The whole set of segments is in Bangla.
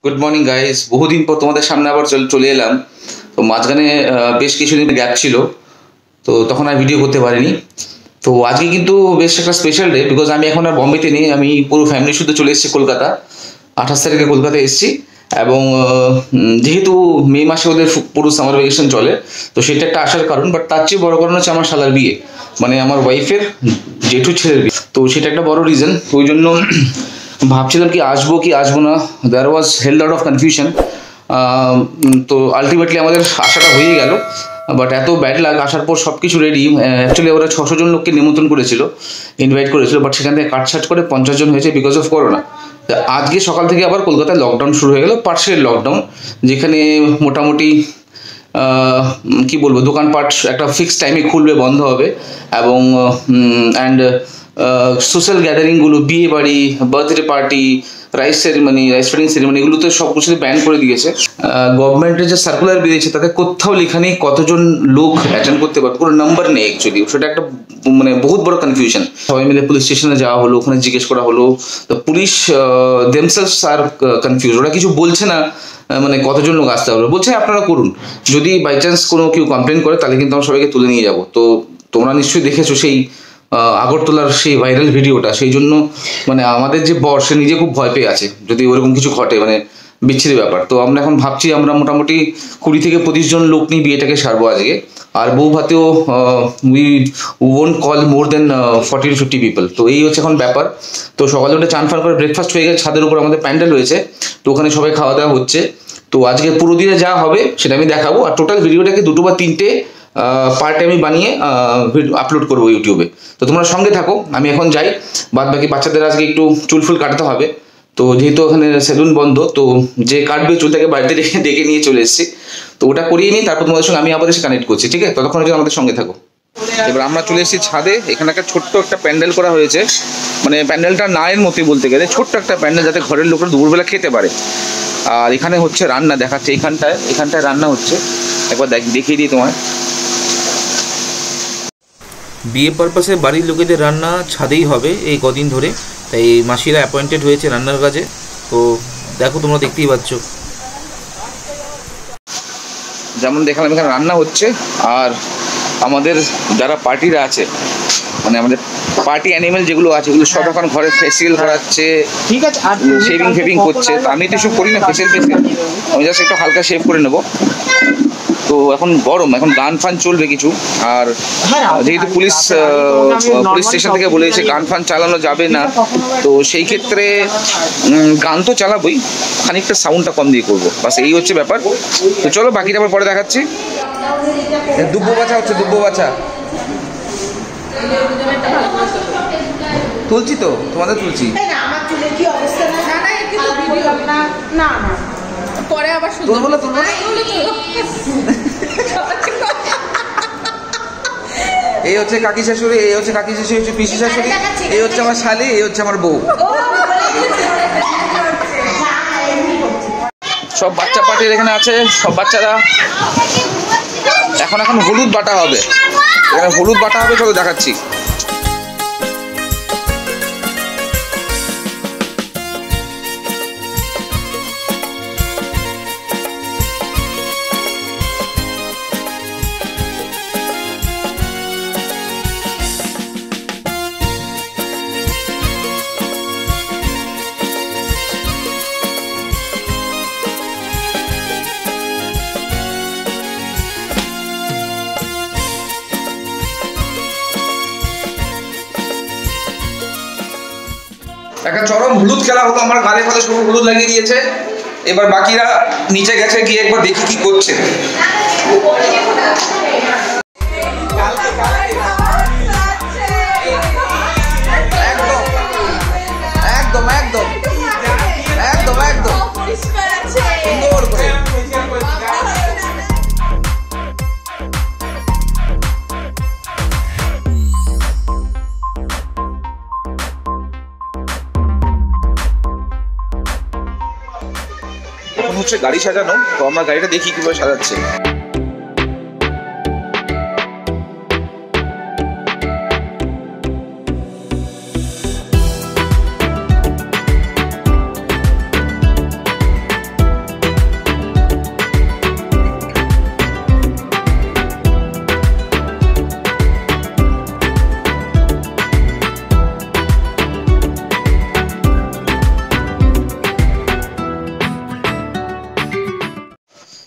গুড মর্নিং গাইস, বহুদিন পর তোমাদের সামনে আবার চলে এলাম। তো মাঝখানে বেশ কিছুদিন গ্যাপ ছিল, তো তখন আর ভিডিও করতে পারিনি। তো আজকে কিন্তু বেশ একটা স্পেশাল ডে, বিকজ আমি এখন আর বম্বেতে নেই, আমি পুরো ফ্যামিলি শুদ্ধ চলে এসেছি কলকাতা। 28 তারিখে কলকাতায় এসেছি, এবং যেহেতু মে মাসে ওদের পুরো সামার ভ্যাকেশন চলে, তো সেটা একটা আসার কারণ। বাট তার চেয়ে বড় কারণ হচ্ছে আমার শালার বিয়ে, মানে আমার ওয়াইফের জেঠু ছেলের বিয়ে। তো সেটা একটা বড় রিজন। তো ওই জন্য ভাবছিলাম কি আসবো না। There was hell lot of confusion. তো আলটিমেটলি আমাদের আশাটা হয়ে গেল। বাট এত ব্যাড লাগ, আসার পর সব কিছু রেডি। অ্যাকচুয়ালি ওরা 600 জন লোককে নিমন্ত্রণ করেছিল, ইনভাইট করেছিল, বাট সেখান থেকে কাটছাট করে 50 জন হয়েছে বিকজ অফ করোনা। আজকে সকাল থেকে আবার কলকাতায় লকডাউন শুরু হয়ে গেল, পার্শিয়াল লকডাউন, যেখানে মোটামুটি কি বলবো, দোকানপাট একটা ফিক্সড টাইমে খুলবে, বন্ধ হবে, এবং অ্যান্ড সোশ্যাল গ্যাদারিংগুলো, বিয়ে বাড়ি, birthday party, rice wedding ceremony, এগুলো তো সব কিছু ব্যান করে দিয়েছে। গভর্নমেন্টের যে সার্কুলার বেরিয়েছে তাতে কোথাও লেখা নেই কতজন লোক অ্যাটেন্ড করতে পারবে, কোনো নাম্বার নেই অ্যাকচুয়ালি। সেটা একটা মানে বহুত বড় কনফিউশন। সবাই মিলে পুলিশ স্টেশনে যাওয়া হলো, ওখানে জিজ্ঞেস করা হলো, তো পুলিশ দেমসেলস আর কনফিউজ, ওরা কিছু বলছে না। মানে কতজন লোক আসতে হবে বলছে, আপনারা করুন, যদি বাই চান্স কোনো কেউ কমপ্লেন করে তাহলে কিন্তু আমরা সবাইকে তুলে নিয়ে যাব। তো তোমরা নিশ্চয়ই দেখেছো সেই আগরতলার সেই ভাইরাল ভিডিওটা। সেই জন্য মানে আমাদের যে বর, সে নিজে খুব ভয় পেয়ে আছে যদি ওরকম কিছু ঘটে, মানে বিচ্ছিরি ব্যাপার। তো আমরা এখন ভাবছি আমরা মোটামুটি 20 থেকে 25 জন লোক নিয়ে বিয়েটাকে সারবো আজকে। আর বউ ভাতেও we won't call more than 40 to 50 people. তো এই হচ্ছে এখন ব্যাপার। তো সকালে উঠে চান ফান করে ব্রেকফাস্ট হয়ে গেছে, ছাদের উপর আমাদের প্যান্ডেল হয়েছে, তো ওখানে সবাই খাওয়া দাওয়া হচ্ছে। তো আজকে পুরো দিনে যা হবে সেটা আমি দেখাবো, আর টোটাল ভিডিওটাকে 2 বা 3টে পার্টে আমি বানিয়ে আপলোড করবো ইউটিউবে। তো তোমরা সঙ্গে থাকো, আমি এখন যাই। বাদ বাকি বাচ্চাদের আজকে একটু চুলফুল কাটতে হবে, তো যেহেতু ওখানে সেলুন বন্ধ, তো যে কাটবে চুলটাকে বাড়িতে ডেকে নিয়ে চলে এসেছি। তো ওটা করিয়ে নিই, তারপর তোমাদের সঙ্গে আমি আবার এসে কানেক্ট করছি, ঠিক আছে? ততক্ষণ আমাদের সঙ্গে থাকো। এবার আমরা চলে এসেছি ছাদে। এখানে একটা ছোট্ট একটা প্যান্ডেল করা হয়েছে, মানে প্যান্ডেলটা নায়ের মতোই বলতে গেলে, ছোট্ট একটা প্যান্ডেল, যাতে ঘরের লোকরা দুপুরবেলা খেতে পারে। আর এখানে হচ্ছে রান্না দেখাচ্ছে, এখানটায় রান্না হচ্ছে, একবার দেখিয়ে দিই তোমায়। বিয়ে পারপাসে বাড়ির লোকেদের রান্না ছাদেই হবে এই কদিন ধরে, তাই মাসিরা অ্যাপয়েন্টেড হয়েছে রান্নার কাজে। তো দেখো, তোমরা দেখতেই পাচ্ছ, যেমন দেখালাম এখানে রান্না হচ্ছে। আর আমাদের যারা পার্টিরা আছে, মানে আমাদের পার্টি অ্যানিমেল যেগুলো আছে, এগুলো সব এখন ঘরে ফেসিয়াল করাচ্ছে, ঠিক আছে, শেভিং করছে। তো আমি তো এসব করি না, ফেসিয়াল, আমি জাস্ট একটু হালকা শেভ করে নেবো। তো এখন গরম, এখন গান ফান চলবে কিছু। আর যেহেতু পুলিশ স্টেশন থেকে বলেছে গান ফান চালানো যাবে না, তো সেই ক্ষেত্রে গান তো চালাবই, খানিকটা সাউন্ডটা কম দিয়ে করবো, বাস এই হচ্ছে ব্যাপার। তো চলো বাকিটা আবার পরে দেখাচ্ছি। দুব্বো বাছা হচ্ছে, দুব্বো বাছা তুলছি, তো তোমাদের তুলছি। পরে আবার তুলবো না। এই হচ্ছে কাকি শাশুড়ি, এই হচ্ছে পিসি শাশুড়ি, এই হচ্ছে আমার শালি, এই হচ্ছে আমার বউ। সব বাচ্চা পার্টির এখানে আছে, সব বাচ্চারা। এখন হলুদ বাটা হবে, এখানে হলুদ বাটা হবে, চলো দেখাচ্ছি। একটা চরম হলুদ খেলা হলো, আমার গালে ফালে সব হলুদ লাগিয়ে দিয়েছে। এবার বাকিরা নিচে গেছে, গিয়ে একবার দেখি কি করছে। একদম একদম একদম একদম সুন্দর করে। এখন হচ্ছে গাড়ি সাজানো, তো আমরা গাড়িটা দেখি কিভাবে সাজাচ্ছে।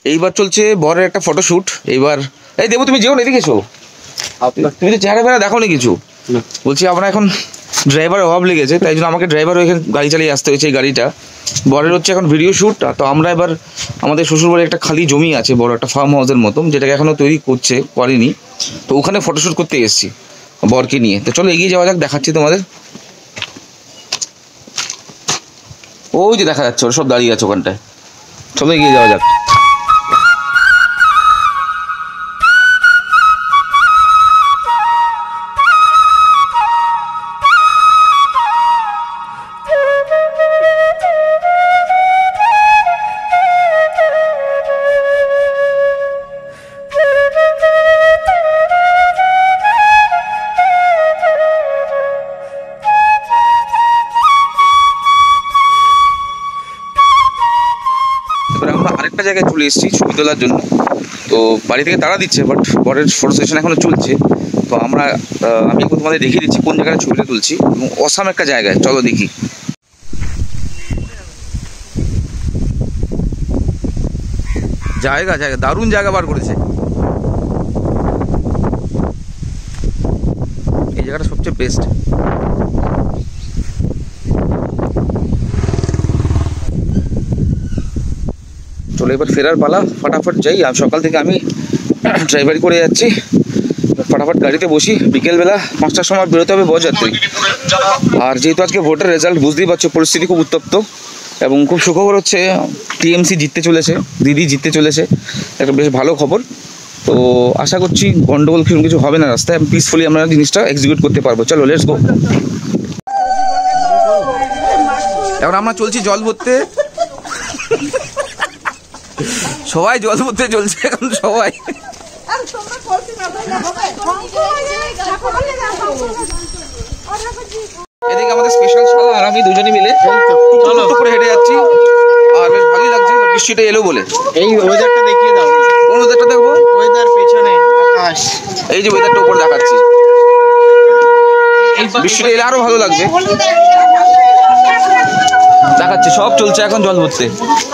এইবার চলছে বরের একটা ফটোশ্যুট। এইবার এই দেবো, তুমি যেও না, এদিকে এসো। তুমি তো চেহারা ফেরা দেখো নি কিছু। বলছি আমরা এখন ড্রাইভারের অভাব লেগেছে, তাই জন্য আমাকে ড্রাইভার এখানে গাড়ি চালিয়ে আসতে হয়েছে। এই গাড়িটা বরের হচ্ছে এখন ভিডিও শ্যুট। তো আমরা এবার আমাদের শ্বশুরবাড়ি একটা খালি জমি আছে, বড় একটা ফার্ম হাউসের মতন, যেটাকে এখনও তৈরি করেনি। তো ওখানে ফটোশ্যুট করতে এসেছি বরকে নিয়ে। তো চলো এগিয়ে যাওয়া যাক, দেখাচ্ছি তোমাদের। ওই যে দেখা যাচ্ছে ওরা সব দাঁড়িয়ে আছে ওখানটায়, চলো এগিয়ে যাওয়া যাক। আরেকটা জায়গায় চলে এসেছি ছবি তোলার জন্য। তো বাড়ি থেকে তাড়া দিচ্ছে, বাট বরের ফটো সেশন এখনো চলছে। তো আমি এখন তোমাদের দেখিয়ে দিচ্ছি কোন জায়গায় ছবিটা তুলছি, এবং অসাম একটা জায়গায়, চলো দেখি। জায়গা দারুণ জায়গা বার করেছে। এই জায়গাটা সবচেয়ে বেস্ট। চলো এবার ফেরার পালা, ফটাফট যাই। আর সকাল থেকে আমি ড্রাইভারি করে যাচ্ছি, ফটাফট গাড়িতে বসি। বিকেলবেলা 5টার সময় বেরোতে হবে বরযাত্রী। আর যেহেতু আজকে ভোটের রেজাল্ট, বুঝতেই পারছো পরিস্থিতি খুব উত্তপ্ত, এবং খুব সুখবর হচ্ছে টিএমসি জিততে চলেছে, দিদি জিততে চলেছে, একটা বেশ ভালো খবর। তো আশা করছি গন্ডগোল কিছু হবে না রাস্তায়, পিসফুলি আমরা জিনিসটা এক্সিকিউট করতে পারবো। চলো লেটস গো। এখন আমরা চলছি জল ভরতে, সবাই জল ভরতে চলছে এখন সবাই। এদিকে আমাদের স্পেশাল শালা আর আমি দুজনে মিলে করে হেঁটে যাচ্ছি, আর বেশ ভালোই লাগছে। বৃষ্টিটা এলো বলে। এই ওয়েদারটা দেখিয়ে দাও। কোন ওয়েদারটা দেখবো? ওয়েদার পেছনে আকাশ, এই যে ওয়েদারটা উপর দেখাচ্ছি। বৃষ্টিটা এলে আরো ভালো লাগবে। দেখাচ্ছে সব চলছে এখন জল ভরতে।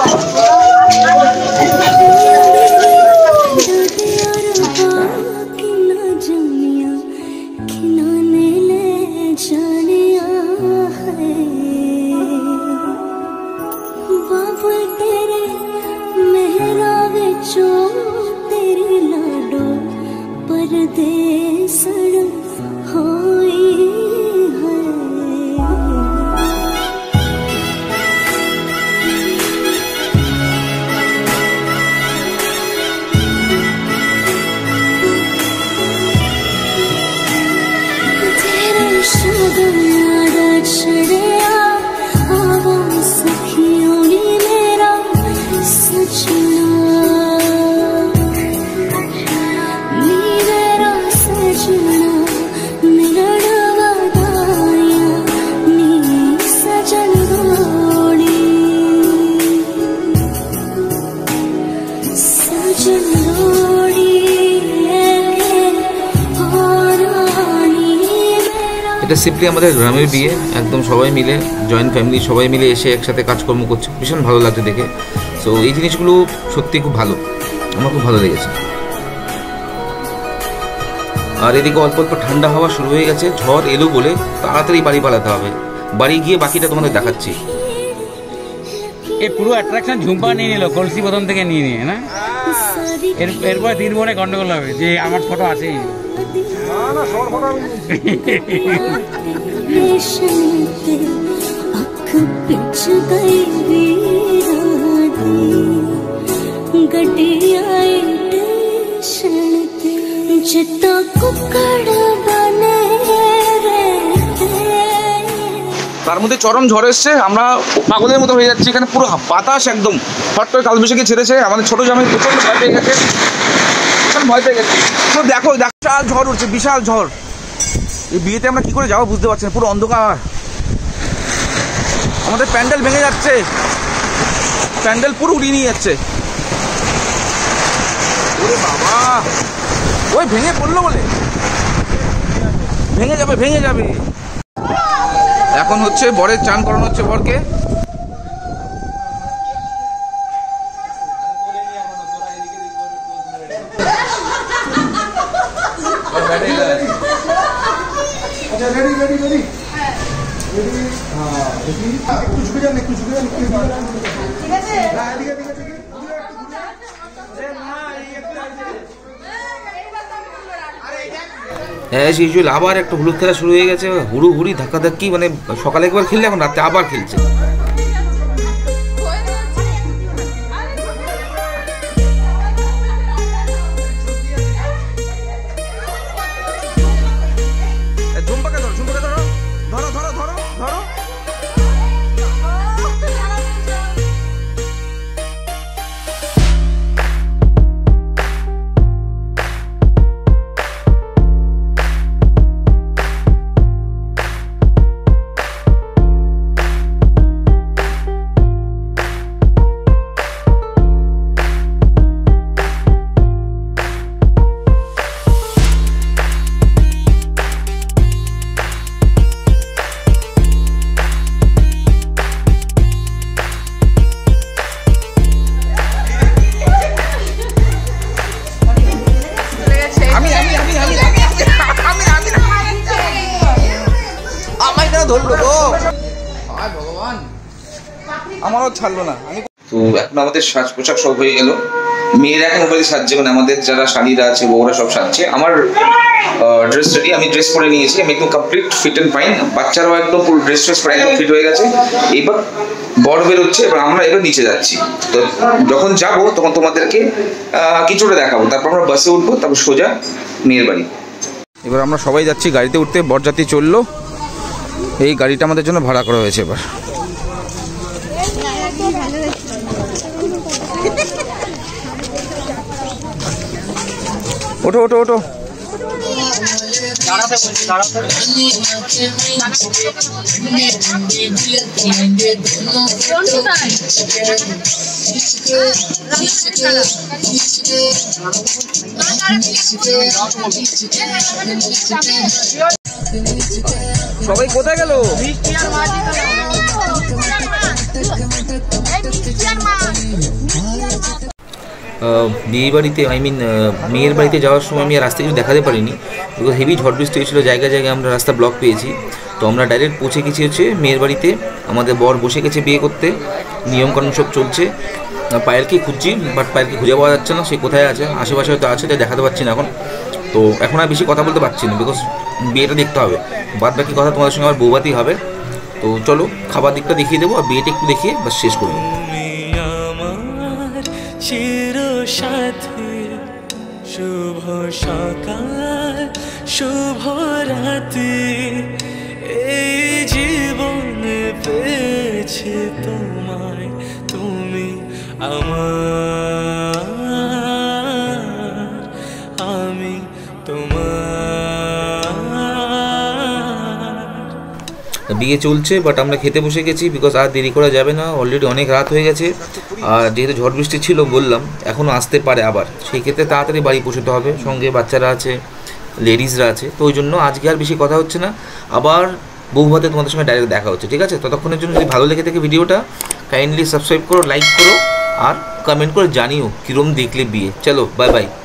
এটা সিম্পলি আমাদের গ্রামের বিয়ে, একদম সবাই মিলে, জয়েন্ট ফ্যামিলি সবাই মিলে এসে একসাথে কাজকর্ম করছে, ভীষণ ভালো লাগছে দেখে। সো এই জিনিসগুলো সত্যি খুব ভালো, আমার খুব ভালো লেগেছে। আর এদিকে অল্প অল্প ঠান্ডা হাওয়া শুরু হয়ে গেছে, ঝড় এলো বলে তাড়াতাড়ি বাড়ি পালাতে হবে। বাড়ি গিয়ে বাকিটা তোমাদের দেখাচ্ছি। এই পুরো অ্যাট্রাকশন ঝুম্পা নিয়ে নিল কলসি প্রথম থেকে নিয়ে না, এরপর দিন মনে গন্ডগোল হবে যে আমার ফটো আছেই। তার মধ্যে চরম ঝড় এসছে, আমরা পাগলের মতো হয়ে যাচ্ছি। এখানে পুরো বাতাস একদম হট করে কালবৈশাখী ছেড়েছে। আমাদের ছোটো জামাই প্রচণ্ড ভয় পেয়ে গেছে, ভয় পেয়ে গেছে। দেখো বিশাল ঝড় উঠছে, বিশাল ঝড়। এই বিয়েতে আমরা কি করে যাবো বুঝতে পারছি না, পুরো অন্ধকার। আমাদের প্যান্ডেল ভেঙে যাচ্ছে, প্যান্ডেল পুরো উড়িয়ে নিয়ে যাচ্ছে। ওরে বাবা, ওই ভেঙে পড়লো বলে, ভেঙে যাবে ভেঙে যাবে। এখন হচ্ছে বরের চান করানো হচ্ছে বরকে। অ্যাজ ইউজুয়াল আবার একটা হলুদ খেলা শুরু হয়ে গেছে, হুড়ি ধাক্কাধাক্কি, মানে সকালে একবার খেললে এখন রাতে আবার খেলছে। আমারও ছাড়লো না। তো এখন আমাদের সাজ পোশাক সব হয়ে গেল, মেয়েরা এখন মোবাইলে সাজছে, মানে আমাদের যারা শালীরা আছে বউরা সব সাজছে। আমার ড্রেস রেডি, আমি ড্রেস পরে নিয়েছি, আমি একদম কমপ্লিট ফিট অ্যান্ড ফাইন। বাচ্চারাও একদম পুরো ড্রেস পরে একদম ফিট হয়ে গেছে। এবার বর বেরোচ্ছে, এবার আমরা এবার নিচে যাচ্ছি। তো যখন যাব তখন তোমাদেরকে কিছুটা দেখাবো, তারপর আমরা বাসে উঠবো, তারপর সোজা মেয়ের বাড়ি। এবার আমরা সবাই যাচ্ছি গাড়িতে উঠতে, বরযাত্রী চললো। এই গাড়িটা আমাদের জন্য ভাড়া করা হয়েছে। এবার ওঠো ওঠো ওঠো। সবাই কোথায় গেল? বিয়ে বাড়িতে মেয়ের বাড়িতে যাওয়ার সময় আমি রাস্তায় কিছু দেখাতে পারিনি, বিকজ হেভি ঝড় বৃষ্টি হয়েছিল, জায়গায় জায়গায় আমরা রাস্তা ব্লক পেয়েছি। তো আমরা ডাইরেক্ট পৌঁছে গেছি হচ্ছে মেয়ের বাড়িতে। আমাদের বর বসে গেছে বিয়ে করতে, নিয়মকানুন সব চলছে। পায়েলকে খুঁজছি, বাট পায়েলকে খুঁজে পাওয়া যাচ্ছে না, সে কোথায় আছে, আশেপাশে হয়তো আছে, তাই দেখাতে পারছি না এখন। তো এখন আর বেশি কথা বলতে পারছি না, বিকজ বিয়েটা দেখতে হবে। বাদ বাকি কথা তোমাদের সঙ্গে আমার বৌভাতেই হবে। তো চলো খাবার দিকটা দেখিয়ে দেবো, আর বিয়েটা একটু দেখিয়ে বাস শেষ করবো। সাথে শুভ সকাল শুভ রাতে, এই জীবনে পেয়েছে তোমায়, তুমি আমার, আমি তোমার। বিয়ে চলছে, বাট আমরা খেতে বসে গেছি, বিকজ আর দেরি করা যাবে না, অলরেডি অনেক রাত হয়ে গেছে। আর যেহেতু ঝড় বৃষ্টি ছিল বললাম, এখনও আসতে পারে আবার, সেই ক্ষেত্রে তাড়াতাড়ি বাড়ি পৌঁছতে হবে। সঙ্গে বাচ্চারা আছে, লেডিসরা আছে, তো ওই জন্য আজকে আর বেশি কথা হচ্ছে না। আবার বৌভাতে তোমাদের সঙ্গে ডাইরেক্ট দেখা হচ্ছে, ঠিক আছে? ততক্ষণের জন্য যদি ভালো লেগে থাকে ভিডিওটা, কাইন্ডলি সাবস্ক্রাইব করো, লাইক করো, আর কমেন্ট করে জানিও কীরকম দেখলে বিয়ে। চলো বাই বাই।